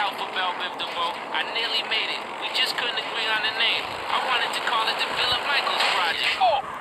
alphabet with the vote. I nearly made it. We just couldn't agree on the name. I wanted to call it the Philip Michaels Project.